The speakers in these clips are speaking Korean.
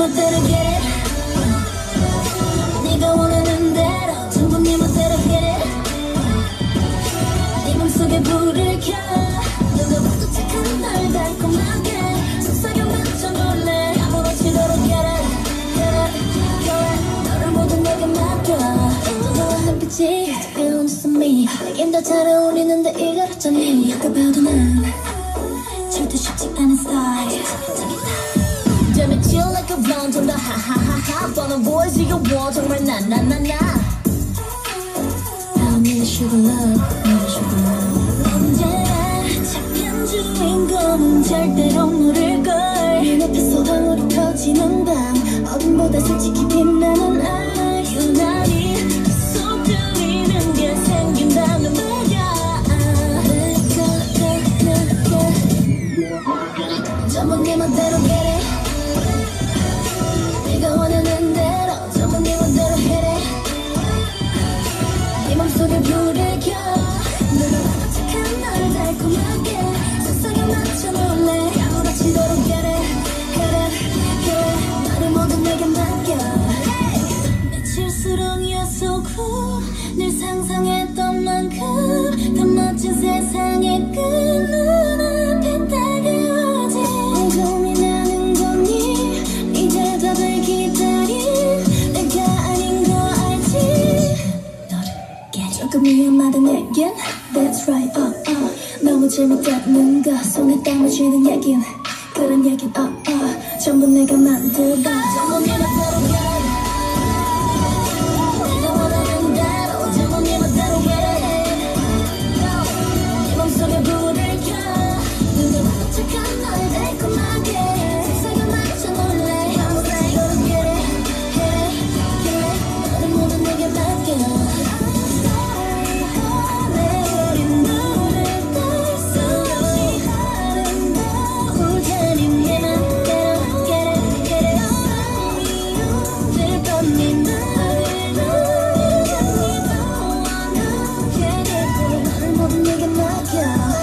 멋대로 get it. 네가 원하는 대로 전부 네 멋대로 get it. 네 맘속에 불을 켜 누가 봐도 착한 널 달콤하게 속삭여 맞춰볼래. 아무렇지도록 get it, get it, get it. 너를 모두 내게 맡겨. 너와 눈빛이 뜨거운 숨이 내겐 더 잘 어울리는데 이걸 어쩌니. 누가 봐도 난 절대 쉽지 않은 스타일. Damn it, chill like a blonde 좀 더 하하하하 뻔한 보여지고 정말 나나나나. I need sugar love, need sugar love. 언제나 착한 주인공은 절대로 모를걸. 눈앞에서 방울이 터지는 밤 어둠보다 솔직히 빛나는 알. 유난히 속 들이는 게 생긴다는 말야. 전부 네 맘대로 get it. 네가 원하는 대로 전부 네 맘대로 hit it. 네 맘속에 불을 켜 누가 봐도 착한 널 달콤하게 속삭여 맞춰볼래. 아무렇지도록 get it, get it, get it. 너를 모두 내게 맡겨. 며칠수록 you're so cool. 늘 상상했던 만큼 더 멋진 세상의 끝 눈앞에 다가오지. 고민하는 거니 이제 답을 기다린 내가 아닌 거 알지. 너를 get 조금 위험하다 내겐 That's right, 너무 재밌다는 거 손에 땀을 쥐는 얘긴 그런 얘긴 전부 내가 만들어. 전부 네 맘대로 get it. 내가 원하는 대로 전부 네 맘대로 get it. 네 맘속에 불을 켜 누가 봐도 착한 널 달콤하게 속삭여 맞춰볼래. 아무렇지도록 get it, get it, get it. 너를 모두 내게 맡겨. 내린 눈을 뗄 수 없이 아름다울 테니 내 맘대로 get it, get it. 오늘 밤 네 나를 너에게 믿어 완벽해 되고 너를 모두 내게 맡겨.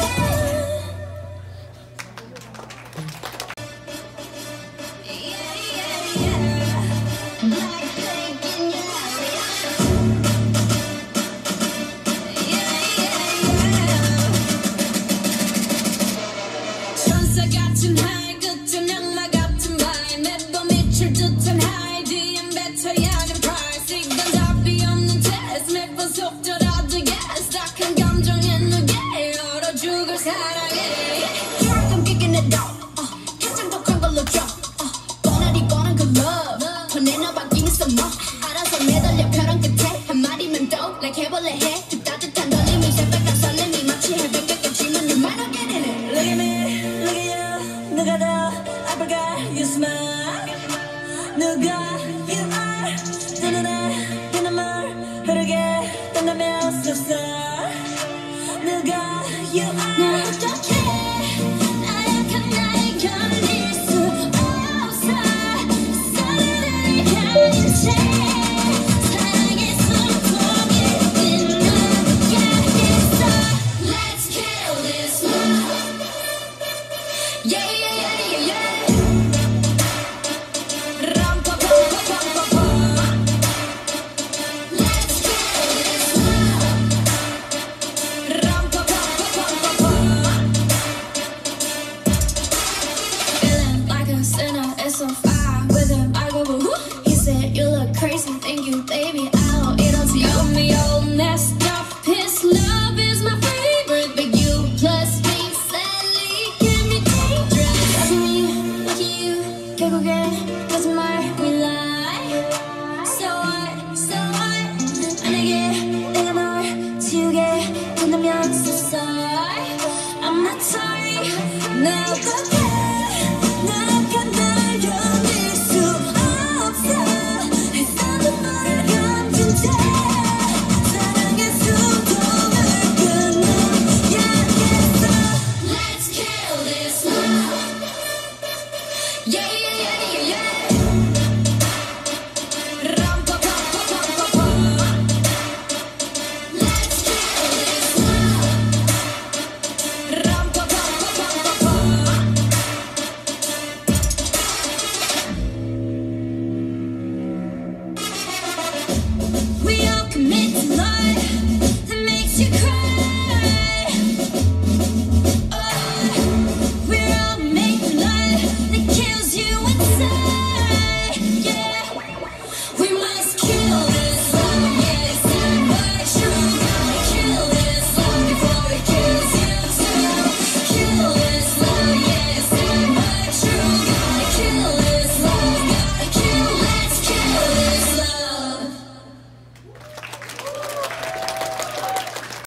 천사 같은 하이 끝은 악마 같은 바이 매번 미칠 듯한 하이 뒤엔 뱉어야 하는 price. 이건 답이 없는 test 매번 속더라도 yes 딱한 감정에 누게 얼어 죽을 사랑해. 조금 끼긴 해도 가장 독한 걸로 줘. 뻔하디 뻔한 그 love 더 내놔봐 give me some more. 알아서 매달려 벼랑 끝에 한마디면 또 like 해볼래 해. 그 따뜻한 떨림이 새빨간 설렘이 마치 해변가 꽂히면 you might not get in it. Look at me, look at you. 누가 더 아플까 you smile. 누가 you are 두 눈에 그 눈물 흐르게 뜬다며 쑥쑥